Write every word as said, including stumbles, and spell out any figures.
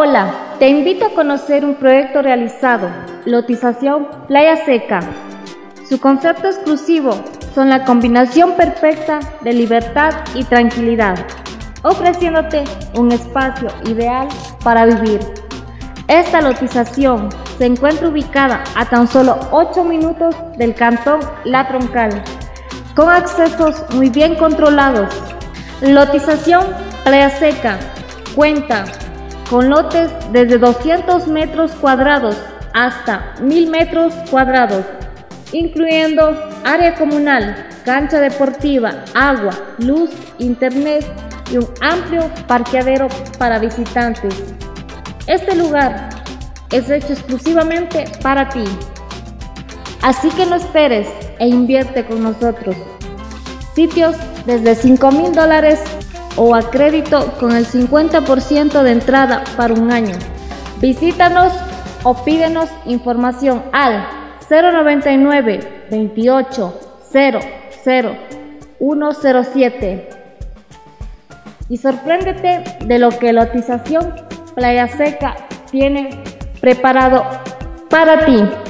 Hola, te invito a conocer un proyecto realizado, Lotización Playa Seca. Su concepto exclusivo son la combinación perfecta de libertad y tranquilidad, ofreciéndote un espacio ideal para vivir. Esta lotización se encuentra ubicada a tan solo ocho minutos del cantón La Troncal, con accesos muy bien controlados. Lotización Playa Seca cuenta con lotes desde doscientos metros cuadrados hasta mil metros cuadrados, incluyendo área comunal, cancha deportiva, agua, luz, internet y un amplio parqueadero para visitantes. Este lugar es hecho exclusivamente para ti, así que no esperes e invierte con nosotros. Sitios desde cinco mil dólares o a crédito con el cincuenta por ciento de entrada para un año. Visítanos o pídenos información al cero noventa y nueve, veintiocho, cero cero, ciento siete y sorpréndete de lo que Lotización Playa Seca tiene preparado para ti.